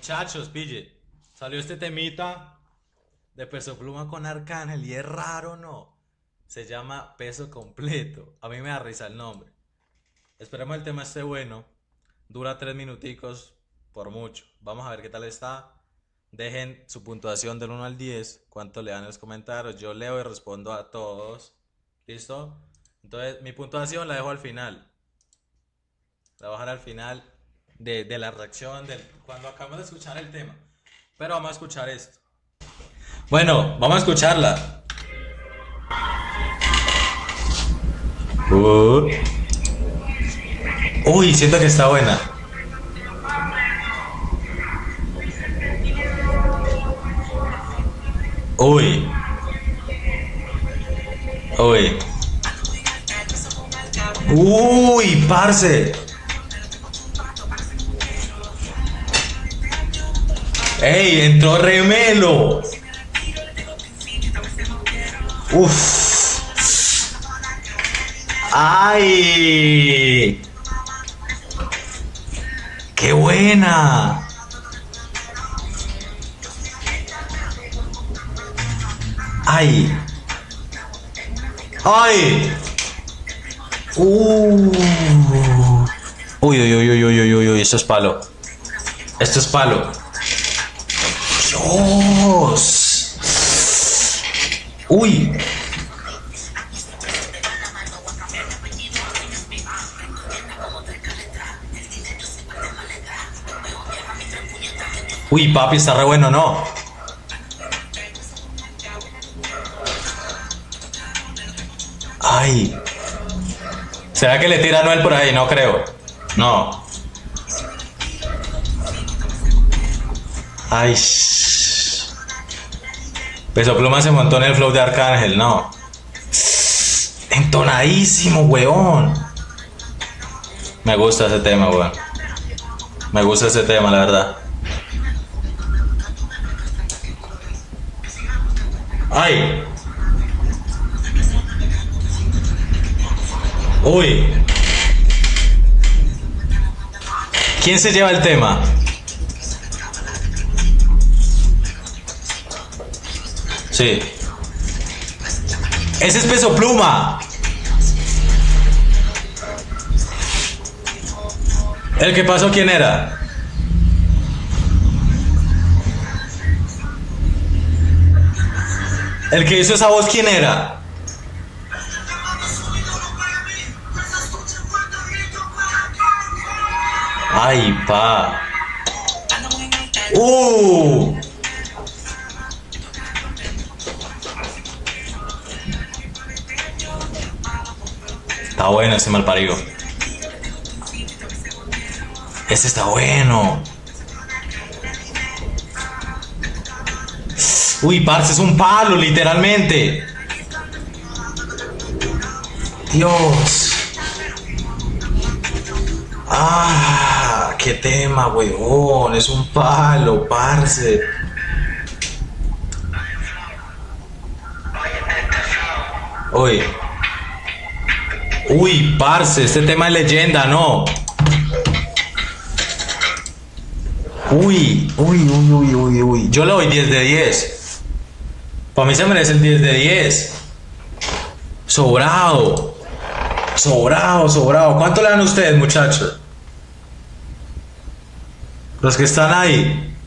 Muchachos, pille, salió este temita de Peso Pluma con Arcángel y es raro, ¿no? Se llama Peso Completo. A mí me da risa el nombre. Esperemos el tema esté bueno. Dura 3 minuticos por mucho. Vamos a ver qué tal está. Dejen su puntuación del 1 al 10. ¿Cuánto le dan en los comentarios? Yo leo y respondo a todos. ¿Listo? Entonces, mi puntuación la dejo al final. La voy a dejar al final de la reacción cuando acabamos de escuchar el tema. Pero vamos a escuchar esto. Bueno, vamos a escucharla. Uy, siento que está buena. Uy. Uy. Uy, parce. ¡Ey! Entró Remelo. Uf. ¡Ay! ¡Qué buena! ¡Ay! ¡Ay! Uy, uy, uy, uy, uy, uy, uy, esto es palo. Esto es palo. Dios. Uy. Uy, papi, está re bueno, ¿no? Ay. ¿Será que le tira a Noel por ahí? No creo. No. Ay. Peso Pluma se montó en el flow de Arcángel, no. Entonadísimo, weón. Me gusta ese tema, weón. Me gusta ese tema, la verdad. Ay. Uy. ¿Quién se lleva el tema? Sí. Ese es Peso Pluma. ¿El que pasó quién era? ¿El que hizo esa voz quién era? Ay, pa. Está bueno ese malparido. Ese está bueno. Uy, parce, es un palo, literalmente. Dios. Ah, qué tema, weón. Es un palo, parce. Uy. Uy, parce, este tema es leyenda, ¿no? Uy, uy, uy, uy, uy, uy. Yo le doy 10 de 10. Para mí se merece el 10 de 10. Sobrado. Sobrado, sobrado. ¿Cuánto le dan ustedes, muchachos? Los que están ahí.